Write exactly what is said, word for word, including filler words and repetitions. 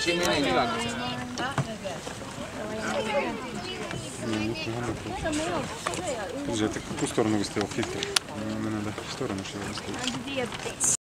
Скажи, а ты какую сторону выставил фильтр? Мне надо в сторону, чтобы выставить.